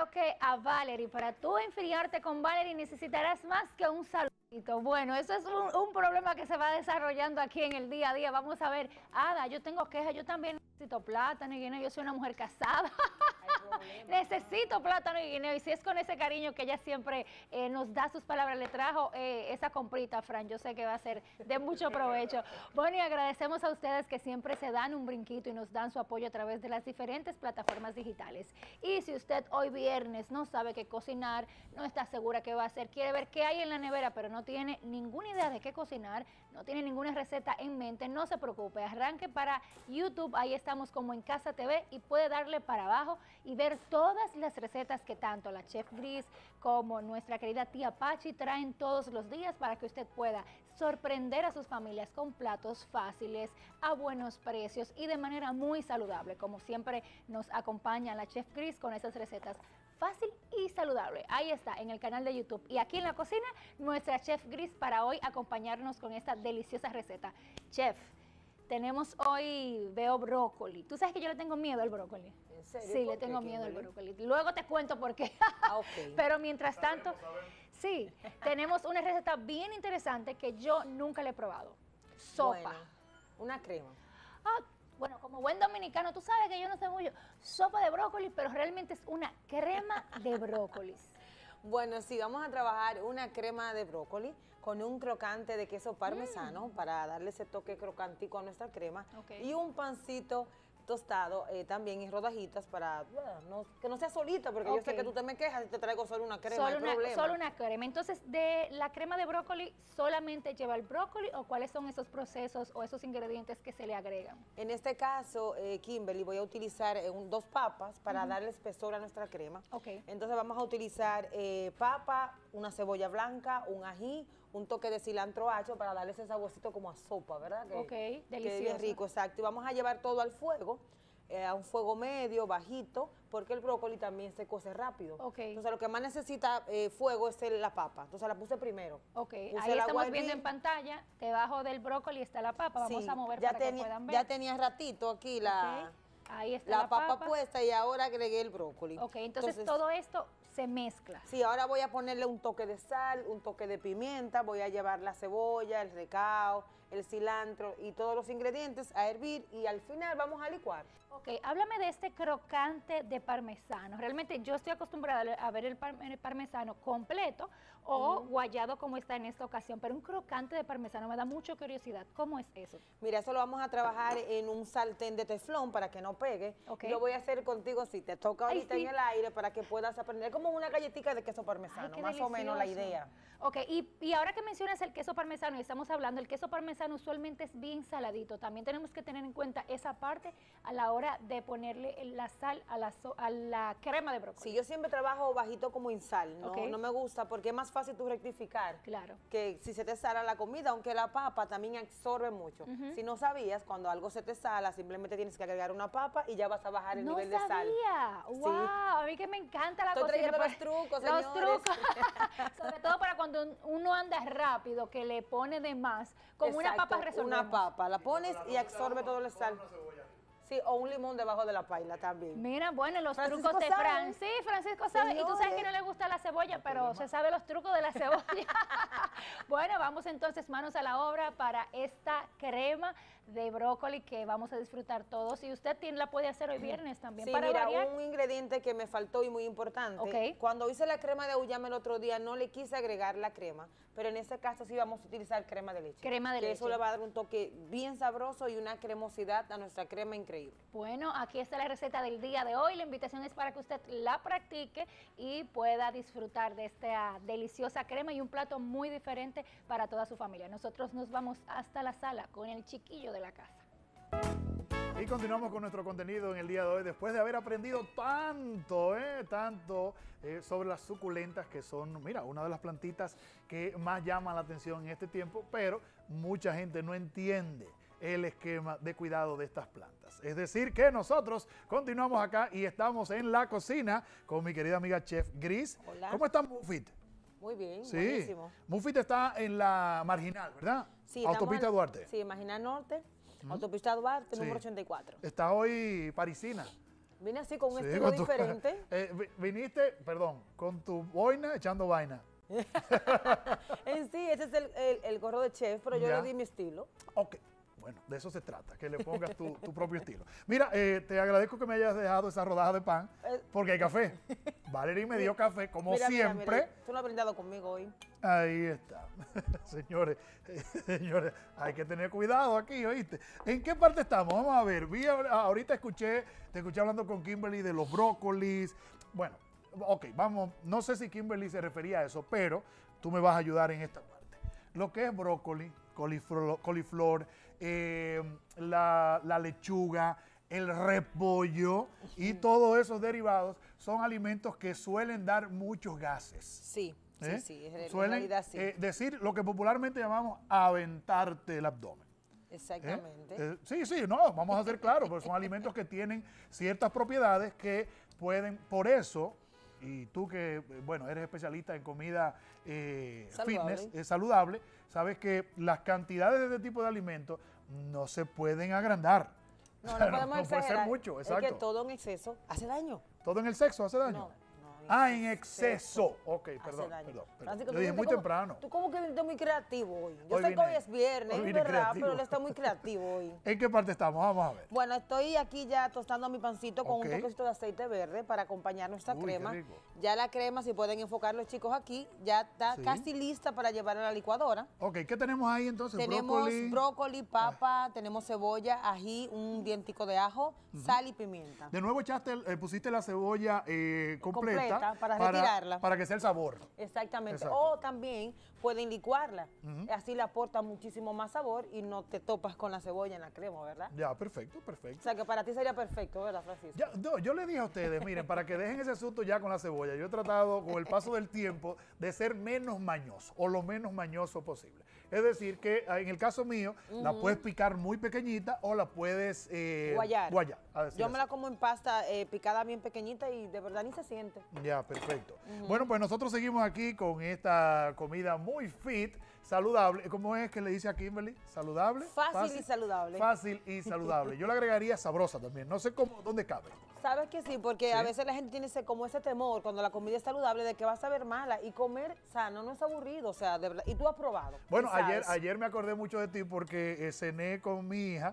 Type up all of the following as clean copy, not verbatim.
creo que a Valerie, para tú enfriarte con Valerie necesitarás más que un saludito. Bueno, eso es un problema que se va desarrollando aquí en el día a día. Vamos a ver, Ada, yo tengo quejas, yo también necesito plátano y guineo, yo soy una mujer casada. Necesito plátano y guineo, y si es con ese cariño que ella siempre nos da sus palabras, le trajo esa comprita, Fran, yo sé que va a ser de mucho provecho. Bueno, y agradecemos a ustedes que siempre se dan un brinquito y nos dan su apoyo a través de las diferentes plataformas digitales. Y si usted hoy viernes no sabe qué cocinar, no está segura qué va a hacer, quiere ver qué hay en la nevera, pero no tiene ninguna idea de qué cocinar, no tiene ninguna receta en mente, no se preocupe, arranque para YouTube, ahí estamos como En Casa TV y puede darle para abajo y ver todas las recetas que tanto la Chef Gris como nuestra querida tía Pachi traen todos los días para que usted pueda sorprender a sus familias con platos fáciles, a buenos precios y de manera muy saludable. Como siempre nos acompaña la Chef Gris con esas recetas fácil y saludable. Ahí está, en el canal de YouTube. Y aquí en la cocina, nuestra Chef Gris para hoy acompañarnos con esta deliciosa receta. Chef, tenemos hoy, veo brócoli. ¿Tú sabes que yo le tengo miedo al brócoli? ¿En serio? Sí, le tengo miedo al brócoli. Luego te cuento por qué. Okay. Pero mientras tanto, sí, tenemos una receta bien interesante que yo nunca le he probado. Sopa. Bueno, una crema. Bueno, como buen dominicano, tú sabes que yo no sé mucho. Sopa de brócoli, pero realmente es una crema de brócolis. Bueno, sí, vamos a trabajar una crema de brócoli con un crocante de queso parmesano para darle ese toque crocantico a nuestra crema. Okay. Y un pancito tostado también en rodajitas para que no sea solita, porque yo sé que tú te me quejas y te traigo solo una crema, Solo una crema. Entonces, de la crema de brócoli, ¿solamente lleva el brócoli o cuáles son esos procesos o esos ingredientes que se le agregan? En este caso, Kimberly, voy a utilizar 2 papas para darle espesor a nuestra crema. Okay. Entonces vamos a utilizar papa, una cebolla blanca, un ají, un toque de cilantro hacho para darle ese saborcito como a sopa, ¿verdad? Ok, delicioso. Que es bien rico, exacto. Y vamos a llevar todo al fuego, a un fuego medio, bajito, porque el brócoli también se cose rápido. Okay. Entonces lo que más necesita fuego es la papa. Entonces la puse primero. Ok, puse ahí estamos viendo en pantalla, debajo del brócoli está la papa. Vamos a mover para que puedan ver. Ya tenía ratito aquí ahí está la papa puesta y ahora agregué el brócoli. Ok, entonces todo esto se mezcla. Sí, ahora voy a ponerle un toque de sal, un toque de pimienta, voy a llevar la cebolla, el recao, el cilantro y todos los ingredientes a hervir y al final vamos a licuar. Ok, háblame de este crocante de parmesano. Realmente yo estoy acostumbrada a ver el parmesano completo o guayado como está en esta ocasión, pero un crocante de parmesano me da mucha curiosidad. ¿Cómo es eso? Mira, eso lo vamos a trabajar en un sartén de teflón para que no pegue. Okay. Lo voy a hacer contigo si te toca ahorita en el aire para que puedas aprender como una galletita de queso parmesano, más o menos la idea. Ok, y ahora que mencionas el queso parmesano y estamos hablando, el queso parmesano usualmente es bien saladito. También tenemos que tener en cuenta esa parte a la hora de ponerle la sal a la crema de brócoli. Sí, yo siempre trabajo bajito como en sal, no me gusta porque es más fácil tú rectificar. Claro. Que si se te sala la comida, aunque la papa también absorbe mucho. Si no sabías, cuando algo se te sala, simplemente tienes que agregar una papa y ya vas a bajar el nivel de sal. No sabía, wow, sí. A mí que me encanta la cocina. Estoy trayendo los trucos, señores. Los trucos, sobre todo para cuando uno anda rápido, que le pone de más, como una papa resolvemos. Una papa, la pones y absorbe todo el sal. Sí, o un limón debajo de la paila también. Mira, bueno, los Francisco trucos de sabe. Fran. Sí, Francisco sabe. Señores. Y tú sabes que no le gusta la cebolla, pero se sabe los trucos de la cebolla. Bueno, vamos entonces manos a la obra para esta crema de brócoli que vamos a disfrutar todos. Y usted la puede hacer hoy viernes también. Sí, para mira, variar. un ingrediente que me faltó y muy importante. Okay. Cuando hice la crema de auyama el otro día, no le quise agregar la crema, pero en este caso sí vamos a utilizar crema de leche. Crema de leche. Eso le va a dar un toque bien sabroso y una cremosidad a nuestra crema increíble. Bueno, aquí está la receta del día de hoy. La invitación es para que usted la practique y pueda disfrutar de esta deliciosa crema y un plato muy diferente para toda su familia. Nosotros nos vamos hasta la sala con el chiquillo de la casa. Y continuamos con nuestro contenido en el día de hoy, después de haber aprendido tanto sobre las suculentas, que son, mira, una de las plantitas que más llama la atención en este tiempo, pero mucha gente no entiende el esquema de cuidado de estas plantas. Es decir, que nosotros continuamos acá y estamos en la cocina con mi querida amiga Chef Gris. Hola. ¿Cómo está Mufit? Muy bien, Sí, buenísimo. Mufit está en la Marginal, ¿verdad? Sí, Autopista Duarte. Sí, Marginal Norte, Autopista Duarte, número 84. Está hoy parisina. Vine así con un Sí, estilo con tu- diferente. Viniste, perdón, con tu boina echando vaina. En sí, ese es el gorro de chef, pero yo Ya. le di mi estilo. Ok, bueno, de eso se trata, que le pongas tu propio estilo. Mira, te agradezco que me hayas dejado esa rodaja de pan, porque hay café. Valerie me dio café, como Mira, mira, siempre. mira, tú no has brindado conmigo hoy. Ahí está. Señores, señores, hay que tener cuidado aquí, ¿oíste? ¿En qué parte estamos? Vamos a ver. Ahorita te escuché hablando con Kimberly de los brócolis. Bueno, ok, vamos. No sé si Kimberly se refería a eso, pero tú me vas a ayudar en esta parte. Lo que es brócoli, coliflor, la lechuga, el repollo y todos esos derivados son alimentos que suelen dar muchos gases. Sí, ¿Eh? sí, en Suelen realidad sí. decir lo que popularmente llamamos aventarte el abdomen. Exactamente. Sí, no, vamos a ser claros, pero son alimentos que tienen ciertas propiedades que pueden, por eso, y tú que, bueno, eres especialista en comida Saludable. fitness, saludable, sabes que las cantidades de este tipo de alimentos no se pueden agrandar. No, no podemos puede ser exagerar. mucho, Es que exacto. todo en exceso hace daño. ¿Todo en el sexo hace daño? No. En exceso. Ok, Hace perdón, daño. perdón. Francisco, Yo tú dije viniste muy como- temprano. Tú como que viniste muy creativo hoy. Yo Hoy sé que hoy vine- es viernes, hoy es vine verdad, creativo. pero él está muy creativo hoy. ¿En qué parte estamos? Vamos a ver. Bueno, estoy aquí ya tostando mi pancito con Ok. un toquecito de aceite verde para acompañar nuestra Uy, qué crema. rico. Ya la crema, si pueden enfocar los chicos aquí, ya está Sí. casi lista para llevar a la licuadora. Ok, ¿qué tenemos ahí entonces? Tenemos brócoli, papa, tenemos cebolla, ají, un dientico de ajo, sal y pimienta. De nuevo pusiste la cebolla completa, Completa, para retirarla. Para que sea el sabor. Exactamente. Exacto. O también pueden licuarla. Así le aporta muchísimo más sabor y no te topas con la cebolla en la crema, ¿verdad? Ya, perfecto, O perfecto. sea que para ti sería perfecto, ¿verdad, Francisco? Ya, no, yo le dije a ustedes, miren, para que dejen ese asunto ya con la cebolla, yo he tratado con el paso del tiempo de ser menos mañoso o lo menos mañoso posible. Es decir, que en el caso mío, la puedes picar muy pequeñita o la puedes Guayar. a decir Yo me así. la como en pasta picada bien pequeñita y de verdad ni se siente. Ya, perfecto. Bueno, pues nosotros seguimos aquí con esta comida muy fit, saludable. ¿Cómo es que le dice a Kimberly? ¿Saludable? Fácil y saludable. Fácil y saludable. Yo le agregaría sabrosa también. No sé dónde cabe. ¿Sabes que sí? Porque Sí. a veces la gente tiene como ese temor cuando la comida es saludable de que va a saber mala y comer sano no es aburrido, o sea, de verdad. Y tú has probado. Bueno, y sabes. ayer me acordé mucho de ti porque cené con mi hija,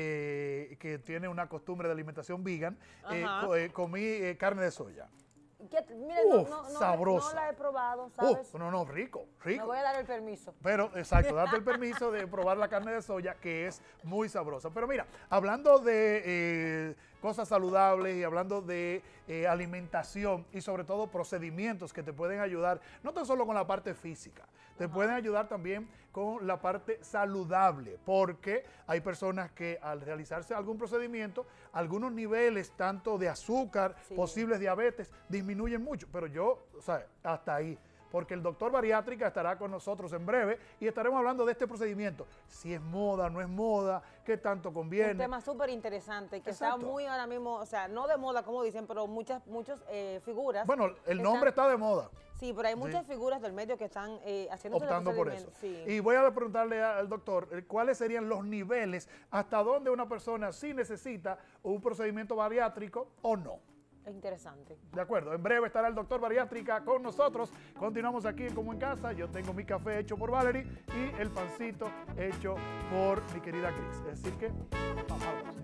que tiene una costumbre de alimentación vegan. Ajá. Comí carne de soya. Mira, Uf, no sabrosa. la he probado, ¿sabes? No, rico, Me rico. voy a dar el permiso. Pero, exacto, date el permiso de probar la carne de soya, que es muy sabrosa. Pero mira, hablando de cosas saludables y hablando de alimentación y sobre todo procedimientos que te pueden ayudar, no tan solo con la parte física, te pueden ayudar también con la parte saludable, porque hay personas que al realizarse algún procedimiento, algunos niveles tanto de azúcar, Sí. posibles diabetes, disminuyen mucho. Pero yo, o sea, hasta ahí. Porque el doctor bariátrica estará con nosotros en breve y estaremos hablando de este procedimiento. Si es moda, no es moda, qué tanto conviene. Un tema súper interesante que Exacto. está muy ahora mismo, o sea, no de moda como dicen, pero muchas figuras. Bueno, el nombre está de moda, Sí, pero hay muchas figuras del medio que están haciendo optando por eso. Sí. Y voy a preguntarle al doctor cuáles serían los niveles hasta dónde una persona sí necesita un procedimiento bariátrico o no. Es interesante. De acuerdo, en breve estará el doctor bariátrica con nosotros. Continuamos aquí en Como en Casa. Yo tengo mi café hecho por Valerie y el pancito hecho por mi querida Cris. Es decir que, vamos a ver.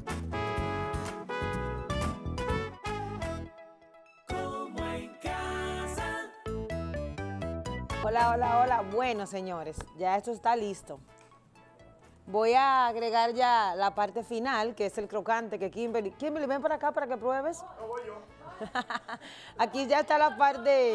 Hola. Bueno, señores, ya esto está listo. Voy a agregar ya la parte final, que es el crocante que Kimberly, ven para acá para que pruebes. No voy yo. Aquí ya está la parte.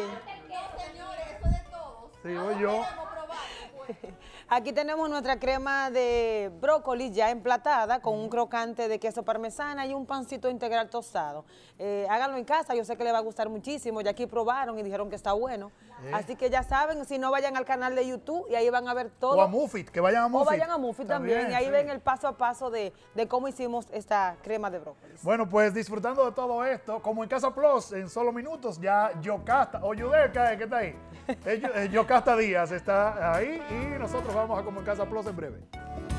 Sí, voy yo. Aquí tenemos nuestra crema de brócoli ya emplatada con un crocante de queso parmesana y un pancito integral tostado. Háganlo en casa, yo sé que les va a gustar muchísimo. Ya aquí probaron y dijeron que está bueno. Así que ya saben, si no vayan al canal de YouTube y ahí van a ver todo. O a Mufit, que vayan a Mufit. O vayan a Mufit también y ahí sí. ven el paso a paso de cómo hicimos esta crema de brócoli. Bueno, pues disfrutando de todo esto, como en Casa Plus, en solo minutos, ya Yocasta, o Yudeca, ¿qué está ahí? Yocasta Díaz está ahí y nosotros vamos a Como en Casa Plus en breve.